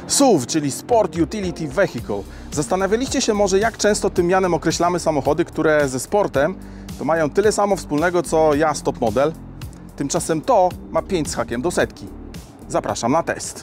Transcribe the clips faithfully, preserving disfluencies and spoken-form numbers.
S U V, czyli Sport Utility Vehicle. Zastanawialiście się może, jak często tym mianem określamy samochody, które ze sportem to mają tyle samo wspólnego, co ja z top model. Tymczasem to ma pięć z hakiem do setki. Zapraszam na test.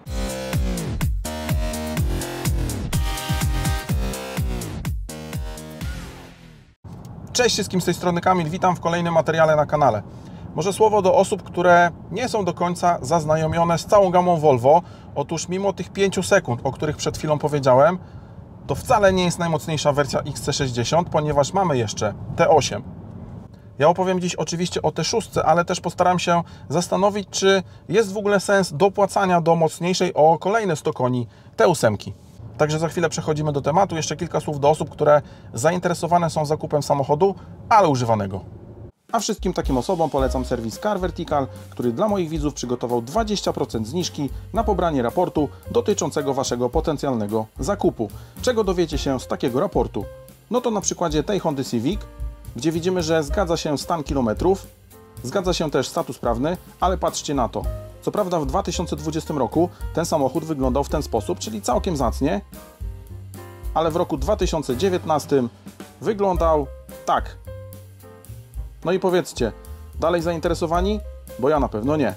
Cześć wszystkim, z tej strony Kamil, witam w kolejnym materiale na kanale. Może słowo do osób, które nie są do końca zaznajomione z całą gamą Volvo. Otóż mimo tych pięciu sekund, o których przed chwilą powiedziałem, to wcale nie jest najmocniejsza wersja X C sześćdziesiąt, ponieważ mamy jeszcze T osiem. Ja opowiem dziś oczywiście o T sześć, ale też postaram się zastanowić, czy jest w ogóle sens dopłacania do mocniejszej o kolejne sto koni T osiem. Także za chwilę przechodzimy do tematu. Jeszcze kilka słów do osób, które zainteresowane są zakupem samochodu, ale używanego. A wszystkim takim osobom polecam serwis Car Vertical, który dla moich widzów przygotował dwadzieścia procent zniżki na pobranie raportu dotyczącego Waszego potencjalnego zakupu. Czego dowiecie się z takiego raportu? No to na przykładzie tej Hondy Civic, gdzie widzimy, że zgadza się stan kilometrów, zgadza się też status prawny, ale patrzcie na to. Co prawda w dwa tysiące dwudziestym roku ten samochód wyglądał w ten sposób, czyli całkiem zacnie, ale w roku dwa tysiące dziewiętnastym wyglądał tak. No i powiedzcie, dalej zainteresowani? Bo ja na pewno nie.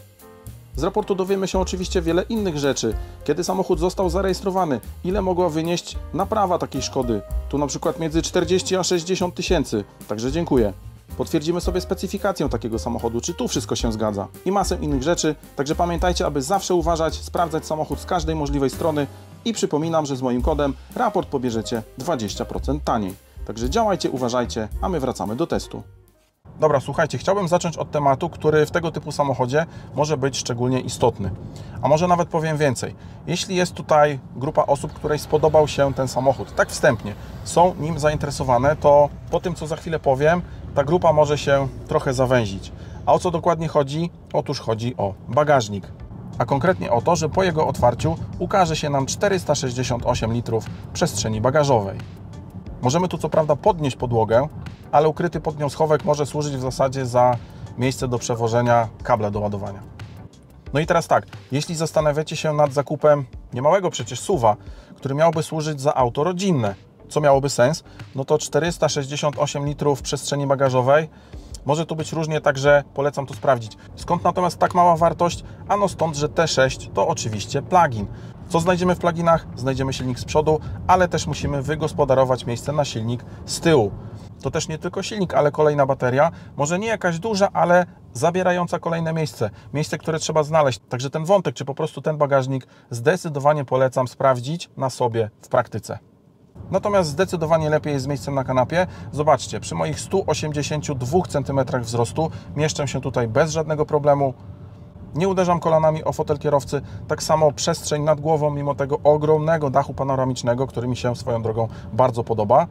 Z raportu dowiemy się oczywiście wiele innych rzeczy. Kiedy samochód został zarejestrowany, ile mogła wynieść naprawa takiej szkody. Tu na przykład między czterdzieści a sześćdziesiąt tysięcy, także dziękuję. Potwierdzimy sobie specyfikację takiego samochodu, czy tu wszystko się zgadza. I masę innych rzeczy, także pamiętajcie, aby zawsze uważać, sprawdzać samochód z każdej możliwej strony. I przypominam, że z moim kodem raport pobierzecie dwadzieścia procent taniej. Także działajcie, uważajcie, a my wracamy do testu. Dobra, słuchajcie, chciałbym zacząć od tematu, który w tego typu samochodzie może być szczególnie istotny. A może nawet powiem więcej. Jeśli jest tutaj grupa osób, której spodobał się ten samochód, tak wstępnie, są nim zainteresowane, to po tym, co za chwilę powiem, ta grupa może się trochę zawęzić. A o co dokładnie chodzi? Otóż chodzi o bagażnik. A konkretnie o to, że po jego otwarciu ukaże się nam czterysta sześćdziesiąt osiem litrów przestrzeni bagażowej. Możemy tu co prawda podnieść podłogę, ale ukryty pod nią schowek może służyć w zasadzie za miejsce do przewożenia kabla do ładowania. No i teraz tak, jeśli zastanawiacie się nad zakupem niemałego przecież S U V-a, który miałby służyć za auto rodzinne, co miałoby sens, no to czterysta sześćdziesiąt osiem litrów przestrzeni bagażowej może tu być różnie, także polecam to sprawdzić. Skąd natomiast tak mała wartość? Ano stąd, że T sześć to oczywiście plug-in. Co znajdziemy w pluginach? Znajdziemy silnik z przodu, ale też musimy wygospodarować miejsce na silnik z tyłu. To też nie tylko silnik, ale kolejna bateria, może nie jakaś duża, ale zabierająca kolejne miejsce. Miejsce, które trzeba znaleźć. Także ten wątek, czy po prostu ten bagażnik zdecydowanie polecam sprawdzić na sobie w praktyce. Natomiast zdecydowanie lepiej jest z miejscem na kanapie. Zobaczcie, przy moich stu osiemdziesięciu dwóch centymetrach wzrostu mieszczę się tutaj bez żadnego problemu. Nie uderzam kolanami o fotel kierowcy. Tak samo przestrzeń nad głową, mimo tego ogromnego dachu panoramicznego, który mi się swoją drogą bardzo podoba.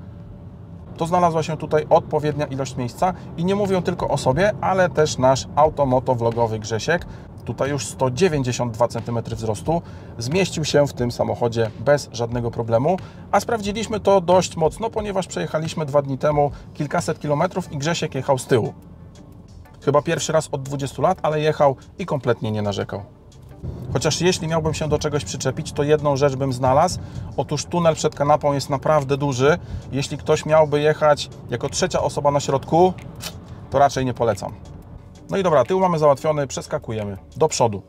To znalazła się tutaj odpowiednia ilość miejsca i nie mówię tylko o sobie, ale też nasz automotowlogowy Grzesiek, tutaj już sto dziewięćdziesiąt dwa centymetry wzrostu, zmieścił się w tym samochodzie bez żadnego problemu, a sprawdziliśmy to dość mocno, ponieważ przejechaliśmy dwa dni temu kilkaset kilometrów i Grzesiek jechał z tyłu. Chyba pierwszy raz od dwudziestu lat, ale jechał i kompletnie nie narzekał. Chociaż jeśli miałbym się do czegoś przyczepić, to jedną rzecz bym znalazł. Otóż tunel przed kanapą jest naprawdę duży. Jeśli ktoś miałby jechać jako trzecia osoba na środku, to raczej nie polecam. No i dobra, tył mamy załatwiony, przeskakujemy do przodu.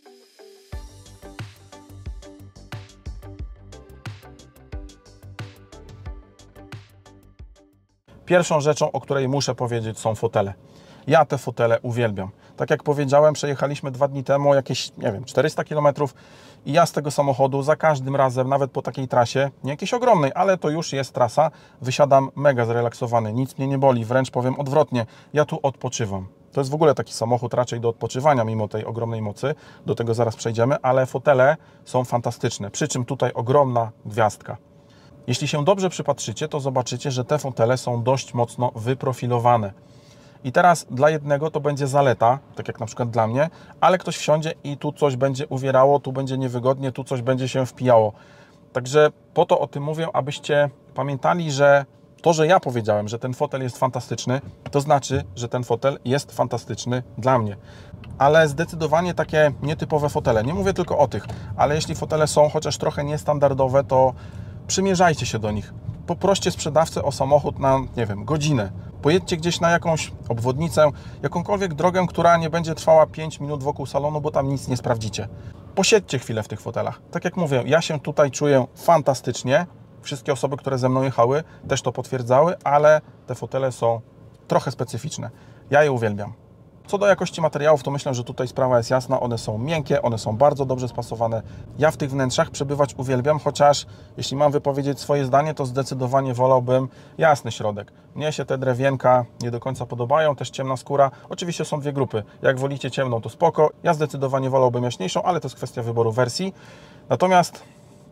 Pierwszą rzeczą, o której muszę powiedzieć, są fotele. Ja te fotele uwielbiam. Tak jak powiedziałem, przejechaliśmy dwa dni temu jakieś, nie wiem, czterysta kilometrów i ja z tego samochodu za każdym razem, nawet po takiej trasie, nie jakiejś ogromnej, ale to już jest trasa, wysiadam mega zrelaksowany, nic mnie nie boli, wręcz powiem odwrotnie, ja tu odpoczywam. To jest w ogóle taki samochód raczej do odpoczywania, mimo tej ogromnej mocy, do tego zaraz przejdziemy, ale fotele są fantastyczne, przy czym tutaj ogromna gwiazdka. Jeśli się dobrze przypatrzycie, to zobaczycie, że te fotele są dość mocno wyprofilowane. I teraz dla jednego to będzie zaleta, tak jak na przykład dla mnie, ale ktoś wsiądzie i tu coś będzie uwierało, tu będzie niewygodnie, tu coś będzie się wpijało. Także po to o tym mówię, abyście pamiętali, że To, że ja powiedziałem, że ten fotel jest fantastyczny, to znaczy, że ten fotel jest fantastyczny dla mnie. Ale zdecydowanie takie nietypowe fotele, nie mówię tylko o tych, ale jeśli fotele są chociaż trochę niestandardowe, to przymierzajcie się do nich. Poproście sprzedawcę o samochód na, nie wiem, godzinę. Pojedźcie gdzieś na jakąś obwodnicę, jakąkolwiek drogę, która nie będzie trwała pięć minut wokół salonu, bo tam nic nie sprawdzicie. Posiedźcie chwilę w tych fotelach. Tak jak mówię, ja się tutaj czuję fantastycznie. Wszystkie osoby, które ze mną jechały, też to potwierdzały, ale te fotele są trochę specyficzne. Ja je uwielbiam. Co do jakości materiałów, to myślę, że tutaj sprawa jest jasna. One są miękkie, one są bardzo dobrze spasowane. Ja w tych wnętrzach przebywać uwielbiam, chociaż jeśli mam wypowiedzieć swoje zdanie, to zdecydowanie wolałbym jasny środek. Mnie się te drewienka nie do końca podobają, też ciemna skóra. Oczywiście są dwie grupy. Jak wolicie ciemną, to spoko. Ja zdecydowanie wolałbym jaśniejszą, ale to jest kwestia wyboru wersji. Natomiast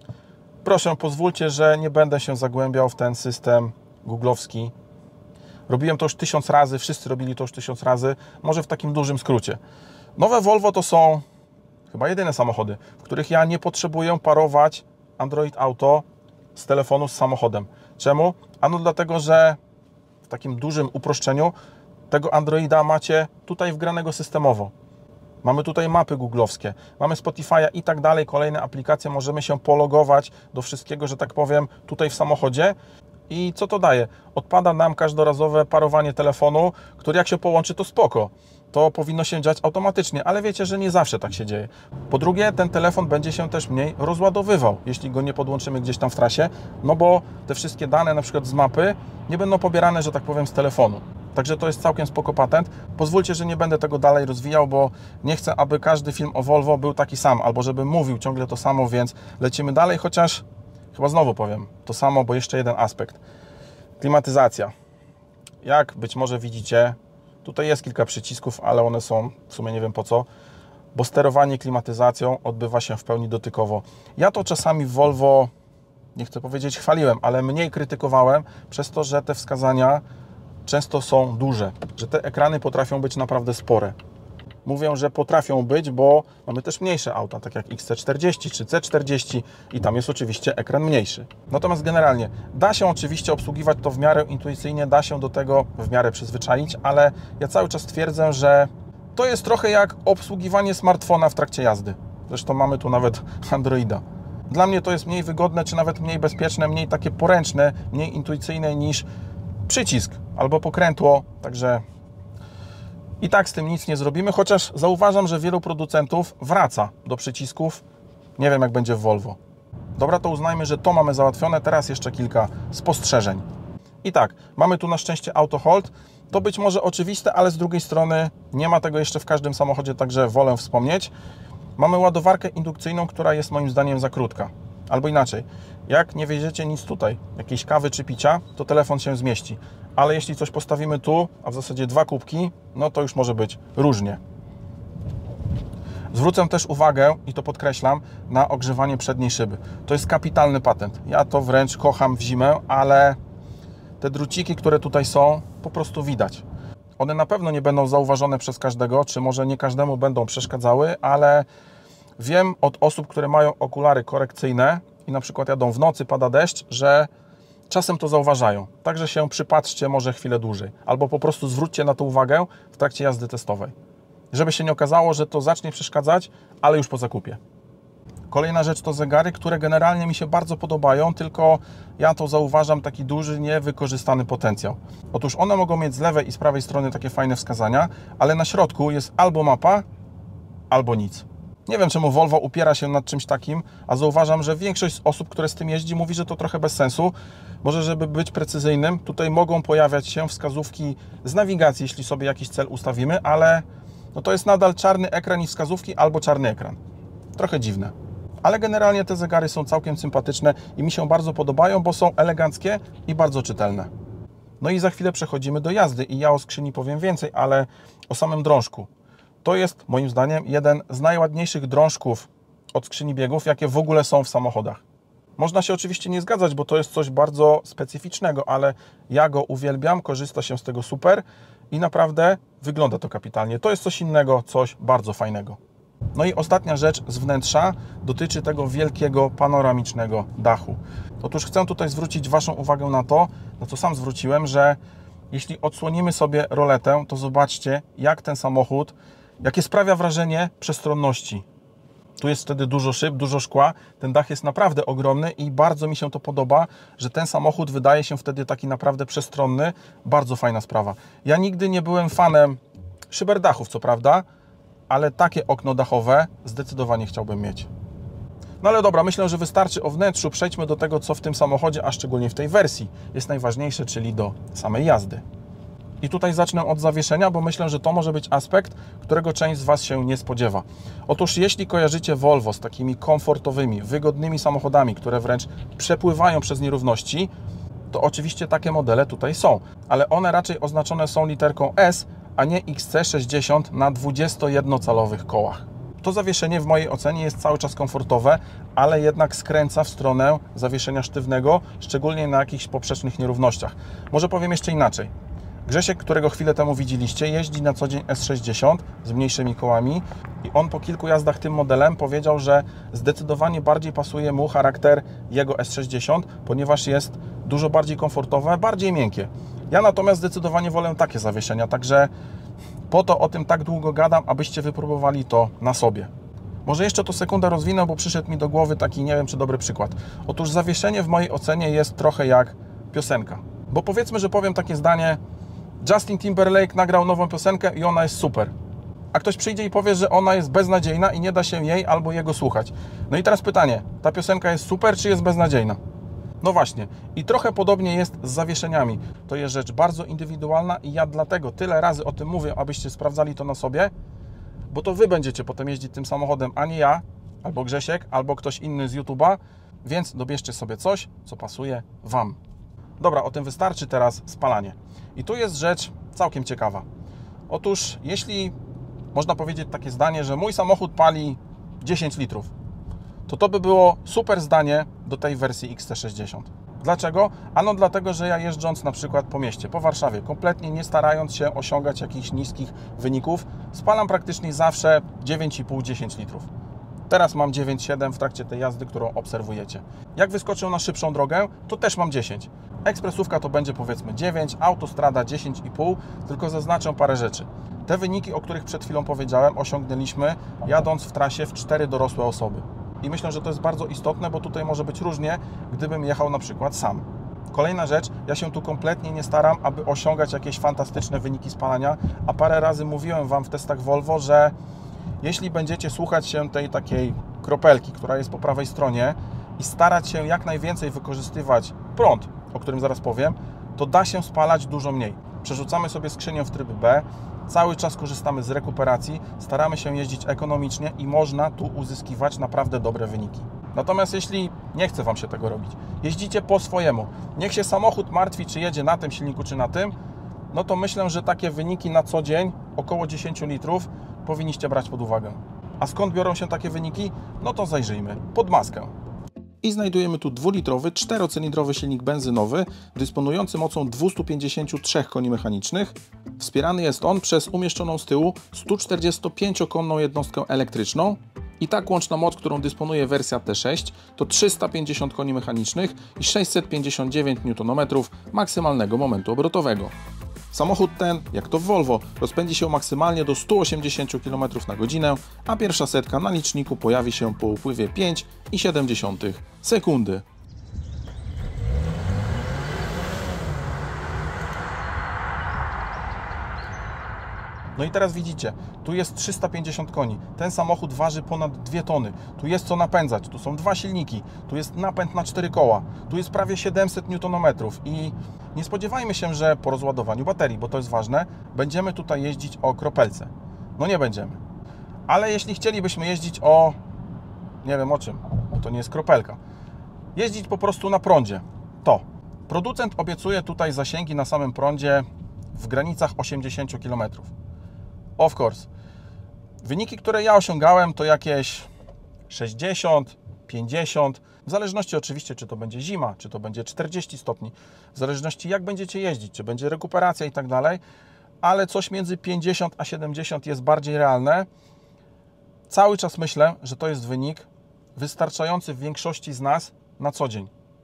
proszę, pozwólcie, że nie będę się zagłębiał w ten system googlowski. Robiłem to już tysiąc razy, wszyscy robili to już tysiąc razy, może w takim dużym skrócie. Nowe Volvo to są chyba jedyne samochody, w których ja nie potrzebuję parować Android Auto z telefonu z samochodem. Czemu? Ano dlatego, że w takim dużym uproszczeniu tego Androida macie tutaj wgranego systemowo. Mamy tutaj mapy googlowskie, mamy Spotify'a i tak dalej, kolejne aplikacje, możemy się pologować do wszystkiego, że tak powiem, tutaj w samochodzie. I co to daje? Odpada nam każdorazowe parowanie telefonu, który jak się połączy, to spoko. To powinno się dziać automatycznie, ale wiecie, że nie zawsze tak się dzieje. Po drugie, ten telefon będzie się też mniej rozładowywał, jeśli go nie podłączymy gdzieś tam w trasie, no bo te wszystkie dane, na przykład z mapy, nie będą pobierane, że tak powiem, z telefonu. Także to jest całkiem spoko patent. Pozwólcie, że nie będę tego dalej rozwijał, bo nie chcę, aby każdy film o Volvo był taki sam, albo żebym mówił ciągle to samo, więc lecimy dalej, chociaż chyba znowu powiem to samo, bo jeszcze jeden aspekt. Klimatyzacja. Jak być może widzicie, tutaj jest kilka przycisków, ale one są w sumie nie wiem po co, bo sterowanie klimatyzacją odbywa się w pełni dotykowo. Ja to czasami w Volvo, nie chcę powiedzieć chwaliłem, ale mniej krytykowałem przez to, że te wskazania często są duże, że te ekrany potrafią być naprawdę spore. Mówię, że potrafią być, bo mamy też mniejsze auta, tak jak X C czterdzieści czy C czterdzieści i tam jest oczywiście ekran mniejszy. Natomiast generalnie da się oczywiście obsługiwać to w miarę intuicyjnie, da się do tego w miarę przyzwyczaić, ale ja cały czas twierdzę, że to jest trochę jak obsługiwanie smartfona w trakcie jazdy. Zresztą mamy tu nawet Androida. Dla mnie to jest mniej wygodne, czy nawet mniej bezpieczne, mniej takie poręczne, mniej intuicyjne niż przycisk albo pokrętło, także i tak z tym nic nie zrobimy, chociaż zauważam, że wielu producentów wraca do przycisków. Nie wiem, jak będzie w Volvo. Dobra, to uznajmy, że to mamy załatwione. Teraz jeszcze kilka spostrzeżeń. I tak, mamy tu na szczęście auto hold. To być może oczywiste, ale z drugiej strony nie ma tego jeszcze w każdym samochodzie, także wolę wspomnieć. Mamy ładowarkę indukcyjną, która jest moim zdaniem za krótka. Albo inaczej, jak nie wieziecie nic tutaj, jakiejś kawy czy picia, to telefon się zmieści. Ale jeśli coś postawimy tu, a w zasadzie dwa kubki, no to już może być różnie. Zwrócę też uwagę, i to podkreślam, na ogrzewanie przedniej szyby. To jest kapitalny patent. Ja to wręcz kocham w zimę, ale te druciki, które tutaj są, po prostu widać. One na pewno nie będą zauważone przez każdego, czy może nie każdemu będą przeszkadzały, ale wiem od osób, które mają okulary korekcyjne i na przykład jadą w nocy, pada deszcz, że czasem to zauważają. Także się przypatrzcie może chwilę dłużej. Albo po prostu zwróćcie na to uwagę w trakcie jazdy testowej. Żeby się nie okazało, że to zacznie przeszkadzać, ale już po zakupie. Kolejna rzecz to zegary, które generalnie mi się bardzo podobają, tylko ja to zauważam taki duży, niewykorzystany potencjał. Otóż one mogą mieć z lewej i z prawej strony takie fajne wskazania, ale na środku jest albo mapa, albo nic. Nie wiem, czemu Volvo upiera się nad czymś takim, a zauważam, że większość osób, które z tym jeździ, mówi, że to trochę bez sensu. Może, żeby być precyzyjnym, tutaj mogą pojawiać się wskazówki z nawigacji, jeśli sobie jakiś cel ustawimy, ale no to jest nadal czarny ekran i wskazówki, albo czarny ekran. Trochę dziwne. Ale generalnie te zegary są całkiem sympatyczne i mi się bardzo podobają, bo są eleganckie i bardzo czytelne. No i za chwilę przechodzimy do jazdy i ja o skrzyni powiem więcej, ale o samym drążku. To jest moim zdaniem jeden z najładniejszych drążków od skrzyni biegów, jakie w ogóle są w samochodach. Można się oczywiście nie zgadzać, bo to jest coś bardzo specyficznego, ale ja go uwielbiam, korzysta się z tego super i naprawdę wygląda to kapitalnie. To jest coś innego, coś bardzo fajnego. No i ostatnia rzecz z wnętrza dotyczy tego wielkiego panoramicznego dachu. Otóż chcę tutaj zwrócić Waszą uwagę na to, na co sam zwróciłem, że jeśli odsłonimy sobie roletę, to zobaczcie, jak ten samochód, jakie sprawia wrażenie przestronności. Tu jest wtedy dużo szyb, dużo szkła, ten dach jest naprawdę ogromny i bardzo mi się to podoba, że ten samochód wydaje się wtedy taki naprawdę przestronny. Bardzo fajna sprawa. Ja nigdy nie byłem fanem szyberdachów, co prawda, ale takie okno dachowe zdecydowanie chciałbym mieć. No ale dobra, myślę, że wystarczy o wnętrzu. Przejdźmy do tego, co w tym samochodzie, a szczególnie w tej wersji jest najważniejsze, czyli do samej jazdy. I tutaj zacznę od zawieszenia, bo myślę, że to może być aspekt, którego część z Was się nie spodziewa. Otóż jeśli kojarzycie Volvo z takimi komfortowymi, wygodnymi samochodami, które wręcz przepływają przez nierówności, to oczywiście takie modele tutaj są, ale one raczej oznaczone są literką S, a nie X C sześćdziesiąt na dwudziestojednocalowych kołach. To zawieszenie w mojej ocenie jest cały czas komfortowe, ale jednak skręca w stronę zawieszenia sztywnego, szczególnie na jakichś poprzecznych nierównościach. Może powiem jeszcze inaczej. Grzesiek, którego chwilę temu widzieliście, jeździ na co dzień S sześćdziesiąt z mniejszymi kołami i on po kilku jazdach tym modelem powiedział, że zdecydowanie bardziej pasuje mu charakter jego S sześćdziesiąt, ponieważ jest dużo bardziej komfortowe, bardziej miękkie. Ja natomiast zdecydowanie wolę takie zawieszenia, także po to o tym tak długo gadam, abyście wypróbowali to na sobie. Może jeszcze to sekundę rozwinę, bo przyszedł mi do głowy taki, nie wiem czy dobry przykład. Otóż zawieszenie w mojej ocenie jest trochę jak piosenka. Bo powiedzmy, że powiem takie zdanie: Justin Timberlake nagrał nową piosenkę i ona jest super. A ktoś przyjdzie i powie, że ona jest beznadziejna i nie da się jej albo jego słuchać. No i teraz pytanie, ta piosenka jest super czy jest beznadziejna? No właśnie. I trochę podobnie jest z zawieszeniami. To jest rzecz bardzo indywidualna i ja dlatego tyle razy o tym mówię, abyście sprawdzali to na sobie, bo to Wy będziecie potem jeździć tym samochodem, a nie ja, albo Grzesiek, albo ktoś inny z YouTube'a, więc dobierzcie sobie coś, co pasuje Wam. Dobra, o tym wystarczy, teraz spalanie. I tu jest rzecz całkiem ciekawa. Otóż jeśli można powiedzieć takie zdanie, że mój samochód pali dziesięć litrów, to to by było super zdanie do tej wersji X C sześćdziesiąt. Dlaczego? Ano dlatego, że ja jeżdżąc na przykład po mieście, po Warszawie, kompletnie nie starając się osiągać jakichś niskich wyników, spalam praktycznie zawsze dziewięć i pół do dziesięciu litrów. Teraz mam dziewięć przecinek siedem w trakcie tej jazdy, którą obserwujecie. Jak wyskoczę na szybszą drogę, to też mam dziesięć. Ekspresówka to będzie powiedzmy dziewięć, autostrada dziesięć i pół, tylko zaznaczę parę rzeczy. Te wyniki, o których przed chwilą powiedziałem, osiągnęliśmy jadąc w trasie w cztery dorosłe osoby. I myślę, że to jest bardzo istotne, bo tutaj może być różnie, gdybym jechał na przykład sam. Kolejna rzecz, ja się tu kompletnie nie staram, aby osiągać jakieś fantastyczne wyniki spalania, a parę razy mówiłem Wam w testach Volvo, że jeśli będziecie słuchać się tej takiej kropelki, która jest po prawej stronie i starać się jak najwięcej wykorzystywać prąd, o którym zaraz powiem, to da się spalać dużo mniej. Przerzucamy sobie skrzynię w tryb B, cały czas korzystamy z rekuperacji, staramy się jeździć ekonomicznie i można tu uzyskiwać naprawdę dobre wyniki. Natomiast jeśli nie chce Wam się tego robić, jeździcie po swojemu, niech się samochód martwi, czy jedzie na tym silniku, czy na tym, no to myślę, że takie wyniki na co dzień, około dziesięć litrów, powinniście brać pod uwagę. A skąd biorą się takie wyniki? No to zajrzyjmy pod maskę. I znajdujemy tu dwulitrowy, czterocylindrowy silnik benzynowy, dysponujący mocą dwieście pięćdziesiąt trzy koni mechanicznych. Wspierany jest on przez umieszczoną z tyłu sto czterdziestopięciokonną jednostkę elektryczną. I tak łączna moc, którą dysponuje wersja T sześć, to trzysta pięćdziesiąt koni mechanicznych i sześćset pięćdziesiąt dziewięć niutonometrów maksymalnego momentu obrotowego. Samochód ten, jak to w Volvo, rozpędzi się maksymalnie do stu osiemdziesięciu kilometrów na godzinę, a pierwsza setka na liczniku pojawi się po upływie pięć i siedem dziesiątych sekundy. No i teraz widzicie, tu jest trzysta pięćdziesiąt koni. Ten samochód waży ponad dwie tony. Tu jest co napędzać, tu są dwa silniki, tu jest napęd na cztery koła, tu jest prawie siedemset niutonometrów i nie spodziewajmy się, że po rozładowaniu baterii, bo to jest ważne, będziemy tutaj jeździć o kropelce. No nie będziemy. Ale jeśli chcielibyśmy jeździć o, nie wiem o czym, bo to nie jest kropelka, jeździć po prostu na prądzie, to producent obiecuje tutaj zasięgi na samym prądzie w granicach osiemdziesięciu kilometrów. Of course. Wyniki, które ja osiągałem, to jakieś sześćdziesiąt, pięćdziesiąt, w zależności oczywiście, czy to będzie zima, czy to będzie czterdzieści stopni, w zależności jak będziecie jeździć, czy będzie rekuperacja i tak dalej, ale coś między pięćdziesiąt a siedemdziesiąt jest bardziej realne. Cały czas myślę, że to jest wynik wystarczający w większości z nas na co dzień.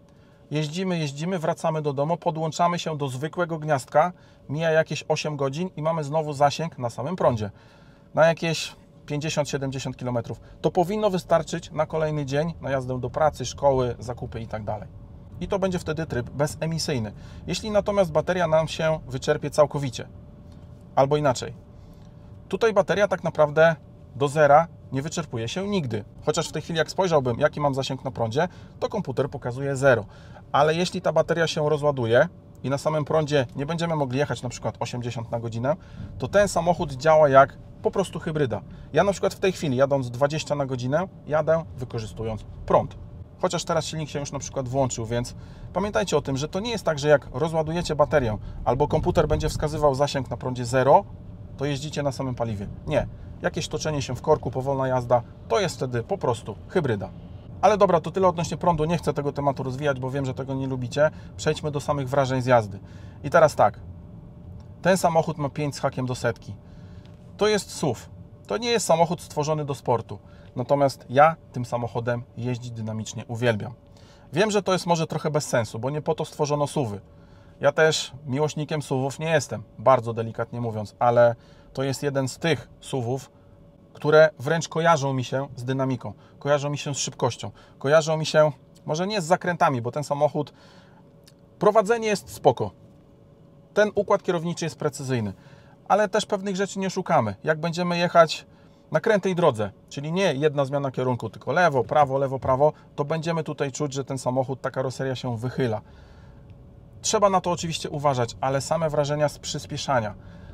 Jeździmy, jeździmy, wracamy do domu, podłączamy się do zwykłego gniazdka, mija jakieś osiem godzin i mamy znowu zasięg na samym prądzie. Na jakieś pięćdziesiąt siedemdziesiąt kilometrów. To powinno wystarczyć na kolejny dzień, na jazdę do pracy, szkoły, zakupy i tak dalej. I to będzie wtedy tryb bezemisyjny. Jeśli natomiast bateria nam się wyczerpie całkowicie, albo inaczej, tutaj bateria tak naprawdę do zera nie wyczerpuje się nigdy. Chociaż w tej chwili jak spojrzałbym, jaki mam zasięg na prądzie, to komputer pokazuje zero. Ale jeśli ta bateria się rozładuje i na samym prądzie nie będziemy mogli jechać na przykład osiemdziesiąt na godzinę, to ten samochód działa jak po prostu hybryda. Ja na przykład w tej chwili jadąc dwadzieścia na godzinę, jadę wykorzystując prąd. Chociaż teraz silnik się już na przykład włączył, więc pamiętajcie o tym, że to nie jest tak, że jak rozładujecie baterię albo komputer będzie wskazywał zasięg na prądzie zero, to jeździcie na samym paliwie. Nie. Jakieś toczenie się w korku, powolna jazda, to jest wtedy po prostu hybryda. Ale dobra, to tyle odnośnie prądu. Nie chcę tego tematu rozwijać, bo wiem, że tego nie lubicie. Przejdźmy do samych wrażeń z jazdy. I teraz tak. Ten samochód ma pięć z hakiem do setki. To jest S U V. To nie jest samochód stworzony do sportu. Natomiast ja tym samochodem jeździć dynamicznie uwielbiam. Wiem, że to jest może trochę bez sensu, bo nie po to stworzono S U V-y. Ja też miłośnikiem S U V-ów nie jestem, bardzo delikatnie mówiąc, ale to jest jeden z tych S U V-ów, które wręcz kojarzą mi się z dynamiką, kojarzą mi się z szybkością, kojarzą mi się może nie z zakrętami, bo ten samochód, prowadzenie jest spoko. Ten układ kierowniczy jest precyzyjny, ale też pewnych rzeczy nie szukamy. Jak będziemy jechać na krętej drodze, czyli nie jedna zmiana kierunku, tylko lewo, prawo, lewo, prawo, to będziemy tutaj czuć, że ten samochód, ta karoseria się wychyla. Trzeba na to oczywiście uważać, ale same wrażenia z przyspieszania,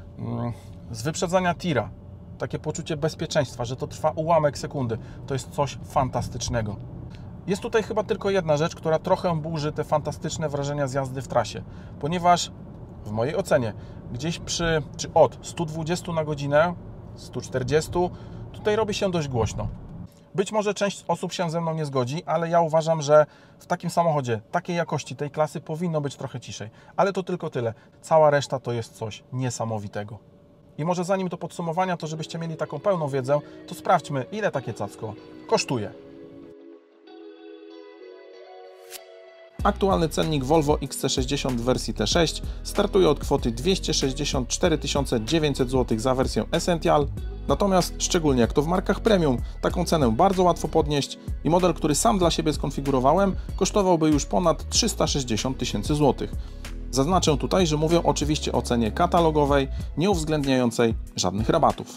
z wyprzedzania tira, takie poczucie bezpieczeństwa, że to trwa ułamek sekundy, to jest coś fantastycznego. Jest tutaj chyba tylko jedna rzecz, która trochę burzy te fantastyczne wrażenia z jazdy w trasie, ponieważ w mojej ocenie gdzieś przy, czy od stu dwudziestu na godzinę, stu czterdziestu, tutaj robi się dość głośno. Być może część osób się ze mną nie zgodzi, ale ja uważam, że w takim samochodzie, takiej jakości, tej klasy powinno być trochę ciszej. Ale to tylko tyle. Cała reszta to jest coś niesamowitego. I może zanim do podsumowania, to żebyście mieli taką pełną wiedzę, to sprawdźmy, ile takie cacko kosztuje. Aktualny cennik Volvo X C sześćdziesiąt w wersji T sześć startuje od kwoty dwieście sześćdziesiąt cztery tysiące dziewięćset złotych za wersję Essential, natomiast szczególnie jak to w markach premium, taką cenę bardzo łatwo podnieść i model, który sam dla siebie skonfigurowałem, kosztowałby już ponad trzysta sześćdziesiąt tysięcy złotych. Zaznaczę tutaj, że mówię oczywiście o cenie katalogowej, nie uwzględniającej żadnych rabatów.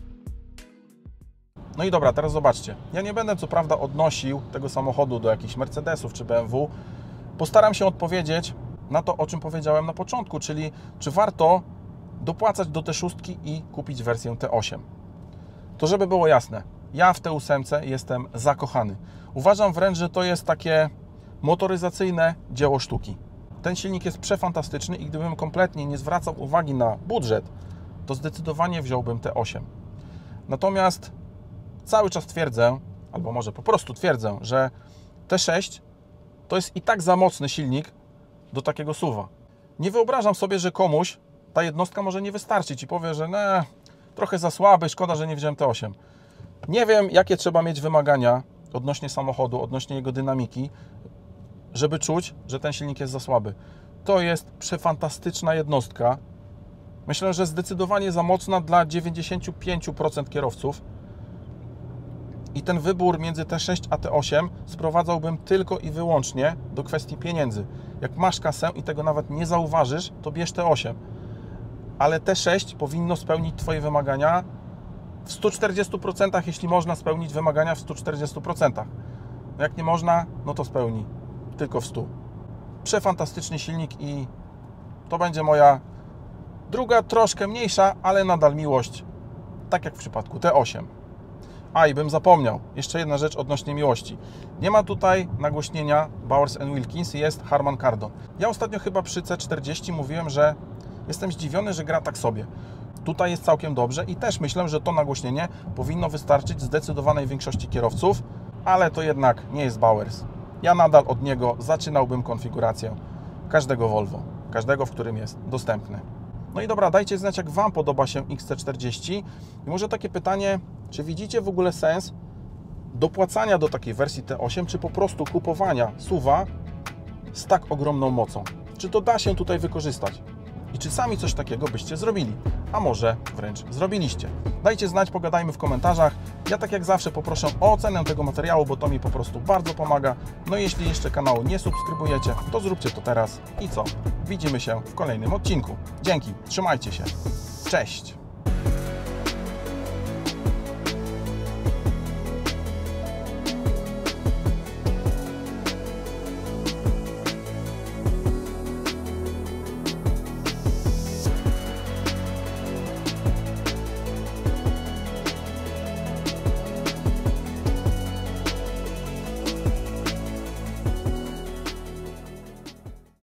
No i dobra, teraz zobaczcie. Ja nie będę co prawda odnosił tego samochodu do jakichś Mercedesów czy B M W. Postaram się odpowiedzieć na to, o czym powiedziałem na początku, czyli czy warto dopłacać do T sześć i kupić wersję T osiem. To żeby było jasne, ja w T osiem jestem zakochany. Uważam wręcz, że to jest takie motoryzacyjne dzieło sztuki. Ten silnik jest przefantastyczny i gdybym kompletnie nie zwracał uwagi na budżet, to zdecydowanie wziąłbym T osiem. Natomiast cały czas twierdzę, albo może po prostu twierdzę, że T sześć to jest i tak za mocny silnik do takiego S U V-a. Nie wyobrażam sobie, że komuś ta jednostka może nie wystarczyć i powie, że ne, trochę za słaby, szkoda, że nie wziąłem T osiem. Nie wiem, jakie trzeba mieć wymagania odnośnie samochodu, odnośnie jego dynamiki, żeby czuć, że ten silnik jest za słaby. To jest przefantastyczna jednostka. Myślę, że zdecydowanie za mocna dla dziewięćdziesięciu pięciu procent kierowców. I ten wybór między T sześć a T osiem sprowadzałbym tylko i wyłącznie do kwestii pieniędzy. Jak masz kasę i tego nawet nie zauważysz, to bierz T osiem. Ale T sześć powinno spełnić Twoje wymagania w stu czterdziestu procentach, jeśli można spełnić wymagania w stu czterdziestu procentach. Jak nie można, no to spełni tylko w stu procentach. Przefantastyczny silnik i to będzie moja druga, troszkę mniejsza, ale nadal miłość, tak jak w przypadku T osiem. A i bym zapomniał, jeszcze jedna rzecz odnośnie miłości. Nie ma tutaj nagłośnienia Bowers and Wilkins, jest Harman Kardon. Ja ostatnio chyba przy C czterdzieści mówiłem, że jestem zdziwiony, że gra tak sobie. Tutaj jest całkiem dobrze i też myślę, że to nagłośnienie powinno wystarczyć zdecydowanej większości kierowców, ale to jednak nie jest Bowers. Ja nadal od niego zaczynałbym konfigurację każdego Volvo, każdego, w którym jest dostępny. No i dobra, dajcie znać, jak Wam podoba się X C czterdzieści i może takie pytanie, czy widzicie w ogóle sens dopłacania do takiej wersji T osiem, czy po prostu kupowania S U V-a z tak ogromną mocą? Czy to da się tutaj wykorzystać? I czy sami coś takiego byście zrobili? A może wręcz zrobiliście? Dajcie znać, pogadajmy w komentarzach. Ja tak jak zawsze poproszę o ocenę tego materiału, bo to mi po prostu bardzo pomaga. No i jeśli jeszcze kanału nie subskrybujecie, to zróbcie to teraz. I co? Widzimy się w kolejnym odcinku. Dzięki, trzymajcie się. Cześć!